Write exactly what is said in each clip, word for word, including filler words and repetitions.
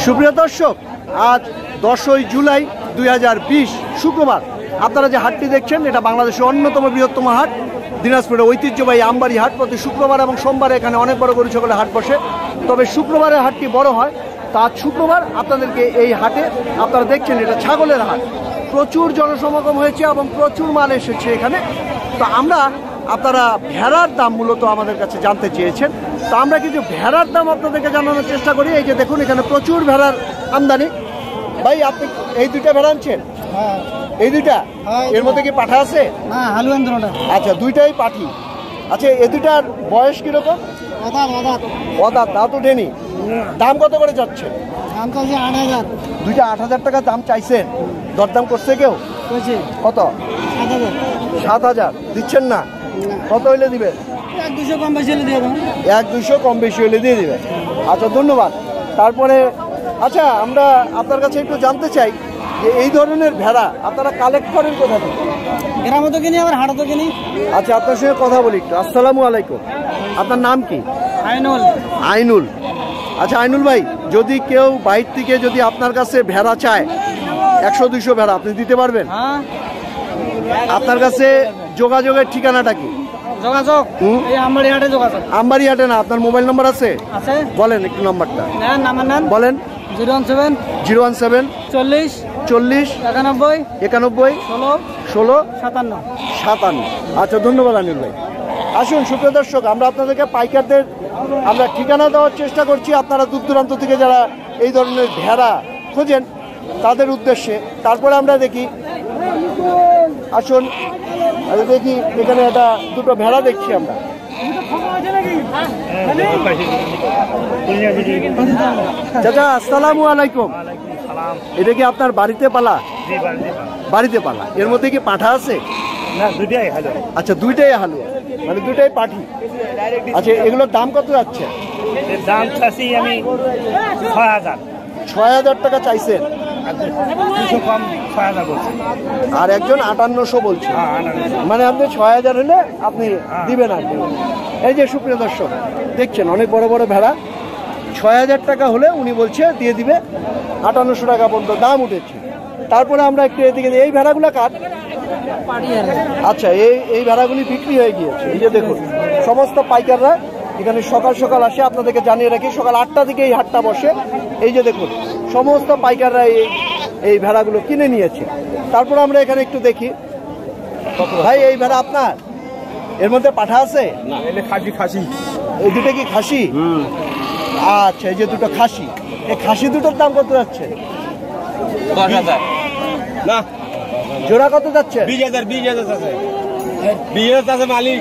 সুপ্রিয় দর্শক, আজ দশই জুলাই দুই হাজার বিশ শুক্রবার আপনারা যে হাটটি দেখছেন এটা বাংলাদেশের অন্যতম বৃহত্তম হাট, দিনাজপুরের ঐতিহ্যবাহী আমবাড়ি হাট। প্রতি শুক্রবার এবং সোমবারে এখানে অনেক বড় গরু ছাগলের হাট বসে, তবে শুক্রবারের হাটটি বড় হয়। তা আজ শুক্রবার আপনাদেরকে এই হাটে আপনারা দেখছেন এটা ছাগলের হাট। প্রচুর জনসমাগম হয়েছে এবং প্রচুর মাল এসেছে এখানে। তো আমরা আপনারা ভেড়ার দাম মূলত আমাদের কাছে জানতে চেয়েছেন, তো আমরা কিছু ভেড়ার দাম আপনাদেরকে জানানোর চেষ্টা করি। এই যে দেখুন এখানে প্রচুর ভেড়ার আমদানি। ভাই আপনি এই দুইটা ভেড়া আনছেন? হ্যাঁ। এই দুইটা? এর মধ্যে কি পাঠা আছে? না, হালু আন্দোলনটা। আচ্ছা, দুইটাই পাঠি। আচ্ছা, এই দুইটার বয়স কিরকম? অদাত অদাত অদাত, দাঁত ওঠেনি। দাম কত করে যাচ্ছে? দাম তো আছে আট হাজার। দুইটা আট হাজার টাকা দাম চাইছেন, দরদাম করছে কেউ? কইছে কত? সাত হাজার। সাত হাজার দিচ্ছেন না? কত হইলে দিবেন? এক দুশো কম বেশি হলে দিয়ে দেবেন। এক দুইশো কম বেশি হলে দিয়ে দিবেন। আচ্ছা, ধন্যবাদ। তারপরে আচ্ছা, আমরা আপনার কাছে একটু জানতে চাই যে এই ধরনের ভেড়া আপনারা কালেক্ট করেন কোথা থেকে? গ্রামও তো কিনি, আবার হাটও তো কিনি। আচ্ছা, আপনার সঙ্গে কথা বলি একটু। আসসালামু আলাইকুম, আপনার নাম কি? আইনুল। আইনুল। আচ্ছা আইনুল ভাই, যদি কেউ বাইর থেকে যদি আপনার কাছে ভেড়া চায়, একশো দুইশো ভেড়া আপনি দিতে পারবেন? হ্যাঁ। আপনার কাছে যোগাযোগের ঠিকানাটা কি? যোগাযোগ এই আমবাড়ি হাটে যোগাযোগ। আমবাড়ি হাটে না? আপনার মোবাইল নাম্বার আছে? আছে। বলেন একটু নাম্বারটা। নেন, নাম্বার নেন। বলেন। Zero one seven zero one seven চল্লিশ চল্লিশ একানব্বই একানব্বই ষোলো ষোলো সাতান্ন সাতান্ন। আচ্ছা, ধন্যবাদ আনিল ভাই। আসুন সুপ্রিয় দর্শক, আমরা আপনাদেরকে পাইকারদের আমরা ঠিকানা দেওয়ার চেষ্টা করছি। আপনারা দূর দূরান্ত থেকে যারা এই ধরনের ভেড়া খোঁজেন তাদের উদ্দেশ্যে। তারপরে আমরা দেখি, আসুন দেখি এখানে একটা দুটো ভেড়া দেখছি আমরা। চাচা আসসালামু আলাইকুম। এটা কি আপনার বাড়িতে পালা? বাড়িতে পালা। এর মধ্যে কি পাঠা আছে? আচ্ছা, দুইটাই হালুয়া, মানে দুইটাই পাঠি। আচ্ছা, এগুলোর দাম কত যাচ্ছে? দাম চাচ্ছি আমি ছয় হাজার। ছয় হাজার টাকা চাইছেন, কিছু কম ছয় হাজার বলছি। আর একজন আটান্নশো বলছে। মানে আপনি ছয় হাজার হলে আপনি দিবেন আর কি। এই যে সুপ্রিয় দর্শক দেখছেন অনেক বড় বড় ভেড়া, ছয় হাজার টাকা হলে উনি বলছে দিয়ে দিবে। আটান্নশো টাকা পর্যন্ত দাম উঠেছে। তারপরে আমরা একটু এদিকে, এই ভেড়াগুলো কাট। আচ্ছা, এই এই ভেড়াগুলি বিক্রি হয়ে গিয়েছে। এই যে দেখুন সমস্ত পাইকাররা এখানে সকাল সকাল আসে। আপনাদেরকে জানিয়ে রাখি, সকাল আটটা থেকে এই হাটটা বসে। এই যে দেখুন সমস্ত পাইকাররা এই এই ভেড়াগুলো কিনে নিয়েছে। তারপর আমরা এখানে একটু দেখি। ভাই এই ভেড়া আপনার? এর মধ্যে পাঠা আছে? খাসি খাসি এই দুটো কি খাসি? আচ্ছা, এই যে দুটো খাসি, এই খাসি দুটোর দাম কত যাচ্ছে? দশ হাজার না, জোড়া কত যাচ্ছে? বিশ হাজার। বিশ হাজার আছে, বিশ হাজার আছে মালিক।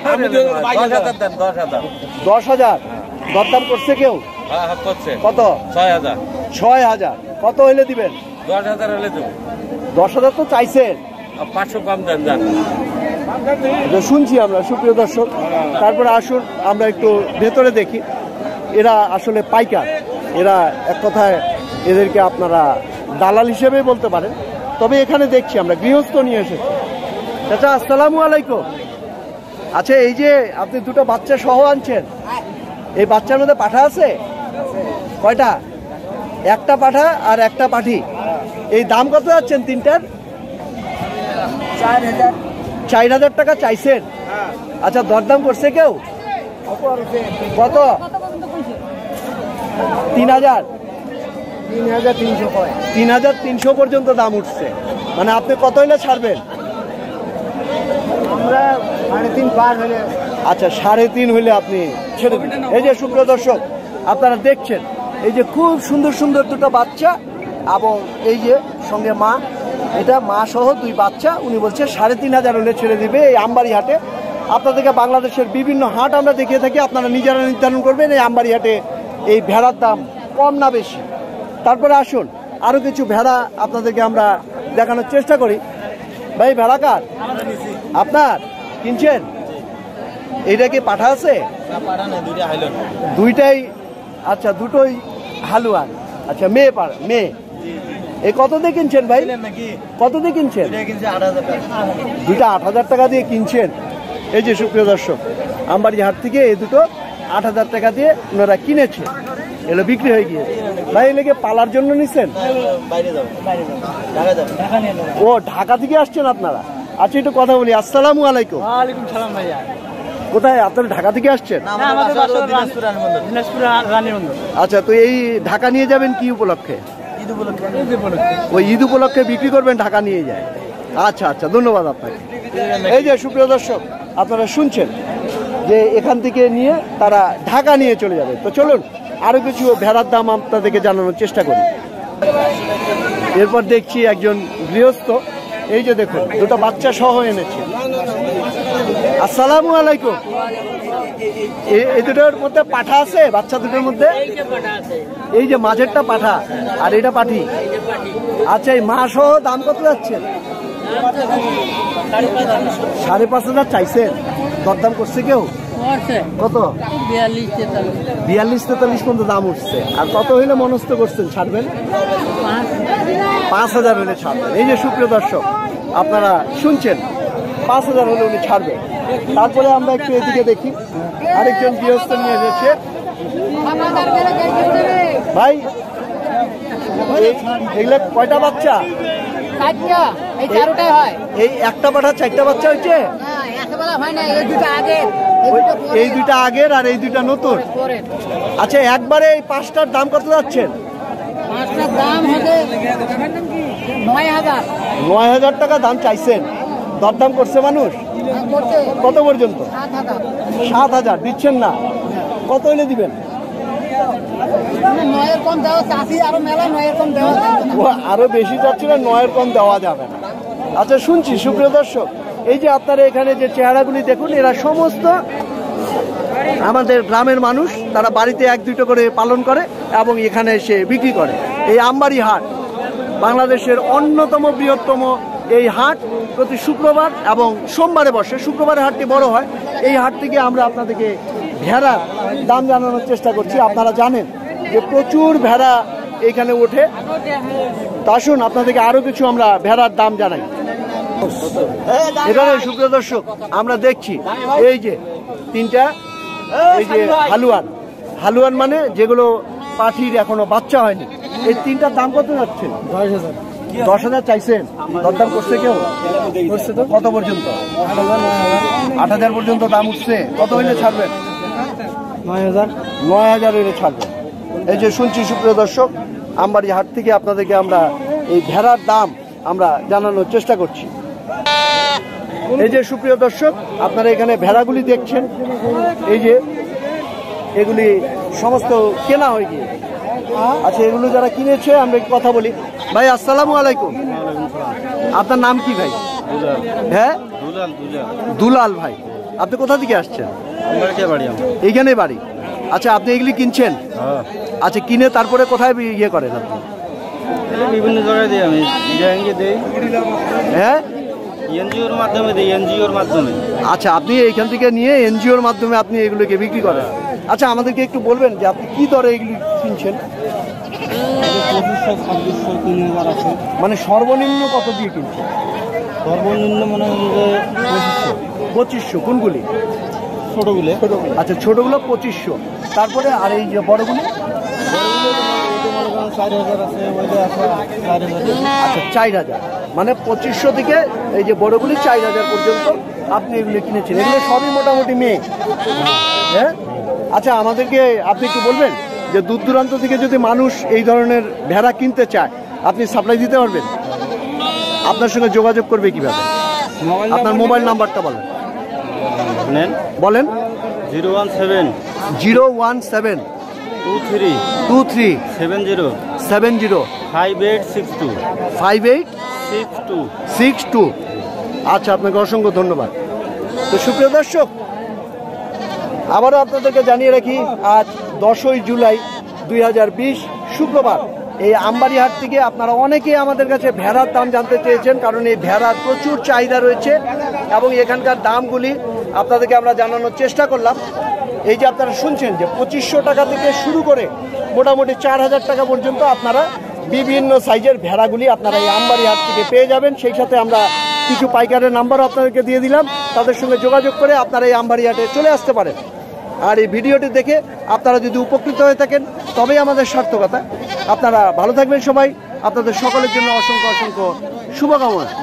দশ হাজার দরদাম করছে কেউ? কত? ছয় হাজার। ছয় হাজার কত হইলে দিবেন? দশ হাজার হলে দেবো। দশ হাজার তো চাইছেন, পাঁচশো কম দেন যান। শুনছি আমরা সুপ্রিয় দর্শক। তারপরে আসুন আমরা একটু ভেতরে দেখি। এরা আসলে পাইকার, এরা এক কথায় এদেরকে আপনারা দালাল হিসেবে বলতে পারেন। তবে এখানে দেখছি আমরা গৃহস্থ নিয়ে এসেছি। চাচা আসসালামু আলাইকুম। আচ্ছা, এই যে আপনি দুটো বাচ্চা সহ আনছেন, এই বাচ্চার মধ্যে পাঠা আছে কয়টা? একটা পাঠা আর একটা পাঠি। এই দাম কত যাচ্ছেন তিনটার? চার হাজার। চার হাজার টাকা চাইছেন? আচ্ছা, দরদাম করছে কেউ? কত? তিন হাজার তিন হাজার তিনশো কয়। তিন হাজার তিনশো পর্যন্ত দাম উঠছে। মানে আপনি কত হইলে ছাড়বেন? আমরা সাড়ে তিন পার হলে। আচ্ছা, সাড়ে তিন হইলে আপনি ছেড়ে দিন। এই যে সুপ্রিয় দর্শক আপনারা দেখছেন, এই যে খুব সুন্দর সুন্দর দুটো বাচ্চা এবং এই যে সঙ্গে মা, এটা মা সহ দুই বাচ্চা। উনি বলছে সাড়ে তিন হাজার হলে ছেড়ে দিবে এই আমবাড়ি হাটে। আপনাদেরকে বাংলাদেশের বিভিন্ন হাট আমরা দেখিয়ে থাকি, আপনারা নিজেরা নির্ধারণ করবেন এই আমবাড়ি হাটে এই ভেড়ার দাম কম না বেশি। তারপরে আসুন আরও কিছু ভেড়া আপনাদেরকে আমরা দেখানোর চেষ্টা করি। ভাই ভেড়া কার? আপনার? কিনছেন? এইটা কি পাঠা আছে? দুইটাই? আচ্ছা, দুটোই হালুয়ান। আচ্ছা, মেয়ে পাড়া মেয়ে। এই কত দিয়ে কিনছেন ভাই? কত দিয়ে কিনছেন? দুইটা আট হাজার টাকা দিয়ে কিনছেন। এই যে সুপ্রিয় দর্শক আমবাড়ি হাট থেকে এই দুটো আট হাজার টাকা দিয়ে ওনারা কিনেছে, এগুলো বিক্রি হয়ে গিয়েছে। ভাই এলাকে পালার জন্য নিছেন? ও ঢাকা থেকে আসছেন আপনারা? আচ্ছা একটু কথা বলি। আসসালামু আলাইকুম। ওয়ালাইকুম সালাম ভাইয়া। কোথায় আপনারা ঢাকা থেকে আসছেন? আমাদের বাসা দিনাজপুর দিনাজপুর রানীর বন্দর। আচ্ছা, তো এই ঢাকা নিয়ে যাবেন কি উপলক্ষে? ঈদ উপলক্ষে। ঈদ উপলক্ষে। ওই ঈদ উপলক্ষে বিক্রি করবেন, ঢাকা নিয়ে যায়। আচ্ছা আচ্ছা, ধন্যবাদ আপনাকে। এই যে সুপ্রিয় দর্শক, আপনারা শুনছেন যে এখান থেকে নিয়ে তারা ঢাকা নিয়ে চলে যাবে। তো চলুন আরো কিছু ভেড়ার দাম আপনাদেরকে জানানোর চেষ্টা করি। এরপর দেখছি একজন গৃহস্থ, এই যে দেখুন দুটো বাচ্চা সহ এনেছে। আসসালামু আলাইকুম। এই দুটোর মধ্যে পাঠা আছে? বাচ্চা দুটোর মধ্যে এই যে মাঝেরটা পাঠা আর এটা পাঠি। আচ্ছা, এই মা সহ দাম কত যাচ্ছে? সাড়ে পাঁচ হাজার চাইছেন? দরদাম করছে কেউ? কত? বিয়াল্লিশ তেতাল্লিশ পর্যন্ত দাম উঠছে। আর কত হইলে মনস্থ করছেন ছাড়বেন? পাঁচ হাজার হলে ছাড়বেন। এই যে সুপ্রিয় দর্শক, আপনারা শুনছেন, পাঁচ হাজার হলে উনি ছাড়বেন। তারপরে আমরা একটু এদিকে দেখি, আরেকজন গৃহস্থ নিয়ে এসেছে। ভাই এগুলো কয়টা বাচ্চা? এই একটা পাঠা চারটা বাচ্চা হয়েছে? এই দুইটা আগের আর এই দুইটা নতুন। আচ্ছা, একবারে এই পাঁচটার দাম কত যাচ্ছেন? নয় হাজার টাকা দাম চাইছেন। দরদাম করছে মানুষ? কত পর্যন্ত? সাত হাজার দিচ্ছেন না? কত হইলে দিবেন? আরো বেশি যাচ্ছে না, নয়ের কম দেওয়া যাবে না। আচ্ছা, শুনছি সুপ্রিয় দর্শক, এই যে আপনারা এখানে যে চেহারাগুলি দেখুন, এরা সমস্ত আমাদের গ্রামের মানুষ। তারা বাড়িতে এক দুটো করে পালন করে এবং এখানে এসে বিক্রি করে। এই আমবাড়ি হাট বাংলাদেশের অন্যতম বৃহত্তম এই হাট প্রতি শুক্রবার এবং সোমবারে বসে। শুক্রবারে হাটটি বড় হয়। এই হাট থেকে আমরা আপনাদেরকে ভেড়ার দাম জানানোর চেষ্টা করছি। আপনারা জানেন যে প্রচুর ভেড়া এখানে ওঠে। তা আসুন আপনাদেরকে আরো কিছু আমরা ভেড়ার দাম জানাই। এখানে সুপ্রিয় দর্শক, আমরা দেখছি এই যে তিনটা, এই যে হালুয়ান। হালুয়ান মানে যেগুলো পাঠির এখনো বাচ্চা হয়নি। এই তিনটার দাম কত যাচ্ছে? দশ হাজার। দশ হাজার চাইছেন? দরদাম করছে কেউ? কত পর্যন্ত? আট হাজার পর্যন্ত দাম উঠছে। কত হইলে ছাড়বেন? নয় হাজার। নয় হাজার হইলে ছাড়বেন। এই যে শুনছি সুপ্রিয় দর্শক, আমবাড়ি হাট থেকে আপনাদেরকে আমরা এই ভেড়ার দাম আমরা জানানোর চেষ্টা করছি। এই যে সুপ্রিয় দর্শক, আপনারা এখানে ভেড়াগুলি দেখছেন, এই যে এগুলি সমস্ত কেনা হয়ে গিয়ে। আচ্ছা, এগুলো যারা কিনেছে আমরা একটু কথা বলি। ভাই আসসালামু আলাইকুম। আপনার নাম কি ভাই? হ্যাঁ, দুলাল ভাই। আপনি কোথা থেকে আসছেন? এইখানে বাড়ি। আচ্ছা, আপনি এগুলি কিনছেন? আচ্ছা, কিনে তারপরে কোথায় ইয়ে করেন আপনি? বিভিন্ন জায়গায় দিই আমি, দেই। হ্যাঁ, এনজিওর মাধ্যমে দিই, এনজিওর মাধ্যমে। আচ্ছা, আপনি এইখান থেকে নিয়ে এনজিওর মাধ্যমে আপনি এগুলোকে বিক্রি করেন। আচ্ছা, আমাদেরকে একটু বলবেন যে আপনি কি দরে এগুলি কিনছেন? মানে সর্বনিম্ন কত দিয়ে কিনছেন? সর্বনিম্ন মনে হয় যে পঁচিশশো। পঁচিশশো? কোনগুলি? ছোটগুলো। আচ্ছা, ছোটগুলো পঁচিশশো। তারপরে আর এই যে বড়গুলি? চার হাজার আছে, আচ্ছা, চার হাজার। মানে পঁচিশশো থেকে এই যে বড়গুলি চার হাজার পর্যন্ত আপনি এগুলো কিনেছেন। এগুলো সবই মোটামুটি মেয়ে। হ্যাঁ, আচ্ছা, আমাদেরকে আপনি একটু বলবেন যে দূর দূরান্ত থেকে যদি মানুষ এই ধরনের ভেড়া কিনতে চায়, আপনি সাপ্লাই দিতে পারবেন? আপনার সঙ্গে যোগাযোগ করবে কিভাবে? আপনার মোবাইল নাম্বারটা বলেন। বলেন। Zero one seven zero one seven two three two three seven zero seven zero five eight six two five eight six two six two. আচ্ছা, আপনাকে অসংখ্য ধন্যবাদ। তো সুপ্রিয় দর্শক, আবারও আপনাদেরকে জানিয়ে রাখি, আজ দশই জুলাই দুই হাজার বিশ শুক্রবার এই আমবাড়ি হাট থেকে আপনারা অনেকেই আমাদের কাছে ভেড়ার দাম জানতে চেয়েছেন, কারণ এই ভেড়ার প্রচুর চাহিদা রয়েছে এবং এখানকার দামগুলি আপনাদেরকে আমরা জানানোর চেষ্টা করলাম। এই যে আপনারা শুনছেন যে পঁচিশশো টাকা থেকে শুরু করে মোটামুটি চার হাজার টাকা পর্যন্ত আপনারা বিভিন্ন সাইজের ভেড়াগুলি আপনারা এই আমবাড়ি হাট থেকে পেয়ে যাবেন। সেই সাথে আমরা কিছু পাইকারের নাম্বারও আপনাদেরকে দিয়ে দিলাম, তাদের সঙ্গে যোগাযোগ করে আপনারা এই আমবাড়ি হাটে চলে আসতে পারেন। আর এই ভিডিওটি দেখে আপনারা যদি উপকৃত হয়ে থাকেন তবেই আমাদের সার্থকতা। আপনারা ভালো থাকবেন সবাই, আপনাদের সকলের জন্য অসংখ্য অসংখ্য শুভকামনা।